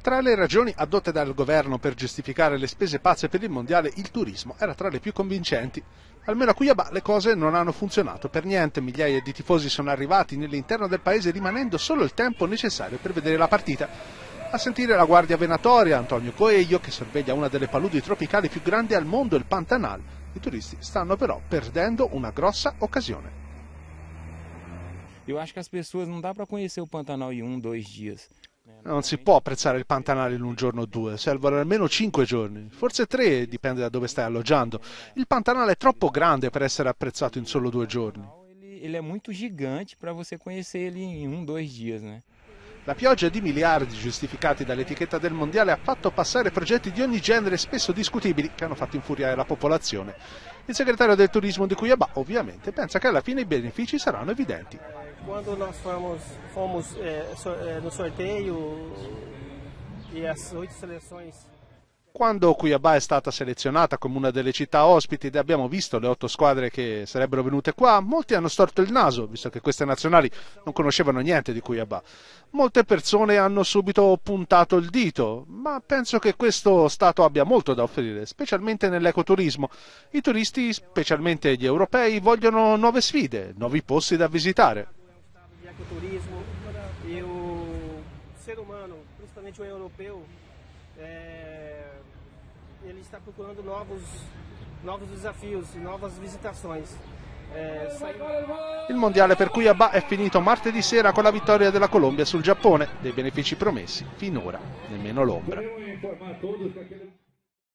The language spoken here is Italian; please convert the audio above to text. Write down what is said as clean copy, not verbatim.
Tra le ragioni addotte dal governo per giustificare le spese pazze per il mondiale, il turismo era tra le più convincenti. Almeno a Cuiabá le cose non hanno funzionato per niente, migliaia di tifosi sono arrivati nell'interno del paese rimanendo solo il tempo necessario per vedere la partita. A sentire la guardia venatoria, Antonio Coelho, che sorveglia una delle paludi tropicali più grandi al mondo, il Pantanal. I turisti stanno però perdendo una grossa occasione. Eu acho que as pessoas não dá para conhecer o Pantanal em 2 dias. Non si può apprezzare il Pantanale in un giorno o due, servono almeno 5 giorni, forse 3, dipende da dove stai alloggiando. Il Pantanale è troppo grande per essere apprezzato in solo 2 giorni. Ele é muito gigante para você conhecer ele em 2 dias, né? La pioggia di miliardi giustificati dall'etichetta del mondiale ha fatto passare progetti di ogni genere, spesso discutibili, che hanno fatto infuriare la popolazione. Il segretario del turismo di Cuiabá, ovviamente, pensa che alla fine i benefici saranno evidenti. Quando nós fomos no sorteio e as 8 seleções. Quando Cuiabá è stata selezionata come una delle città ospiti ed abbiamo visto le 8 squadre che sarebbero venute qua, molti hanno storto il naso, visto che queste nazionali non conoscevano niente di Cuiabá. Molte persone hanno subito puntato il dito, ma penso che questo Stato abbia molto da offrire, specialmente nell'ecoturismo. I turisti, specialmente gli europei, vogliono nuove sfide, nuovi posti da visitare. De ecoturismo e o ser humano, principalmente o europeu, ele está procurando novos desafios, novas visitações. Il mondiale per Cuiabá è finito martedì sera con la vittoria della Colombia sul Giappone, dei benefici promessi finora nemmeno l'ombra.